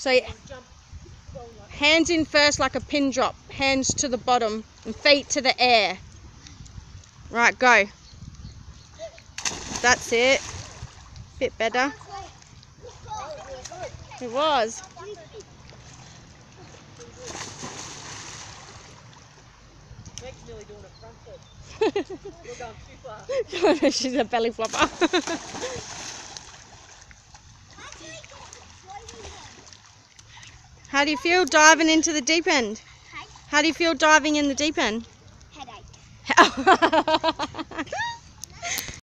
So hands in first like a pin drop. Hands to the bottom and feet to the air. Right, go. That's it. Bit better. It was. Meg's nearly doing a front flip. You're going too far. She's a belly flopper. How do you feel diving into the deep end? How do you feel diving in the deep end? Headache.